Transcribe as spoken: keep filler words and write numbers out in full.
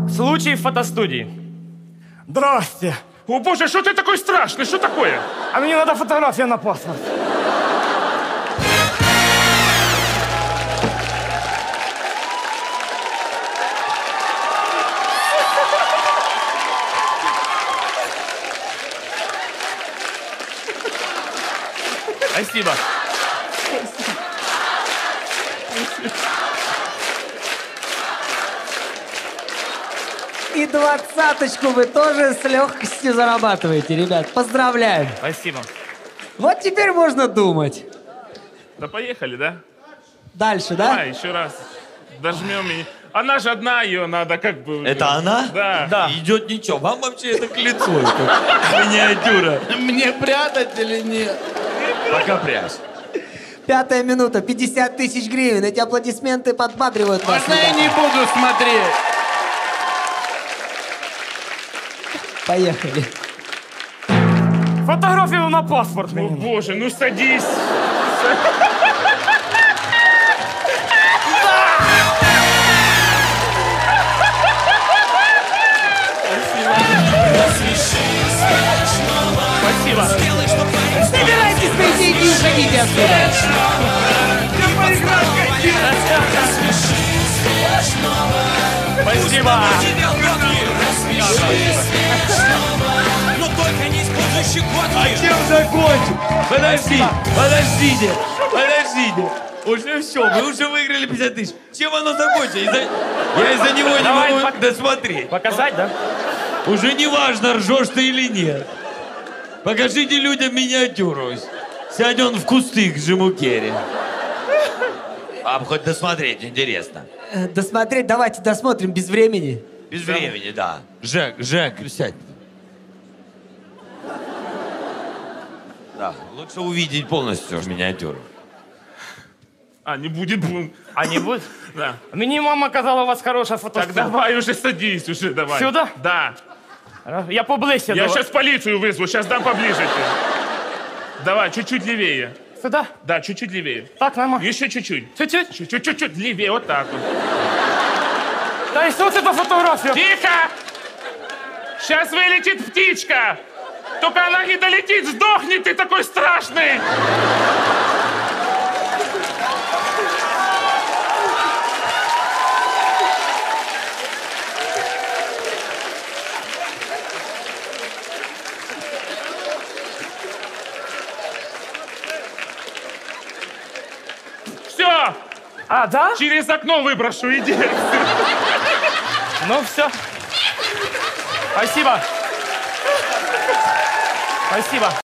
Случай в фотостудии. Здрасте. О боже, что ты такой страшный? Что такое? А мне надо фотография на паспорт. Спасибо. И двадцаточку вы тоже с легкостью зарабатываете, ребят. Поздравляем. Спасибо. Вот теперь можно думать. Да поехали, да? Дальше, да? Давай, еще раз. Дожмем и... Она же одна, ее надо как бы... Это она? Да. Да. Идет ничего. Вам вообще это к лицу. Это миниатюра. Мне прятать или нет? Пока прячь. Пятая минута, пятьдесят тысяч гривен. Эти аплодисменты подбадривают вас. Можно я ребята. не буду смотреть? Поехали. Фотографию на паспорт. О мне. боже, ну садись. Спасибо. Собирайтесь, прийти и уходите отсюда. Спасибо. А чем закончим? Подожди, подождите, подождите. Уже все, вы уже выиграли пятьдесят тысяч. Чем оно закончится? Из-за- Я из-за него не Давай, могу пок- досмотреть. Показать, да? Уже не важно, ржешь ты или нет. Покажите людям миниатюру. Сядь он в кусты к Джиму Керри. А хоть досмотреть интересно. Э, Досмотреть, давайте досмотрим без времени. Без времени, да. Жек, Жек, сядь. Да, лучше увидеть полностью миниатюру. А, не будет бум. А не будет? Да. Мне мама казала, у вас хорошая Так фотостудия. давай уже садись, уже давай. Сюда? Да. Я поближе. Я давай. сейчас полицию вызову, сейчас дам поближе тебе. Давай, чуть-чуть левее. Сюда? Да, чуть-чуть левее. Так, нормально. Еще чуть-чуть. Чуть-чуть. Чуть-чуть, чуть-чуть левее, вот так вот. Да и что это за фотография? Тихо! Сейчас вылетит птичка. Только она не долетит, сдохнет, ты такой страшный. Все, А, да? через окно выброшу, иди. Ну все. Спасибо. Спасибо.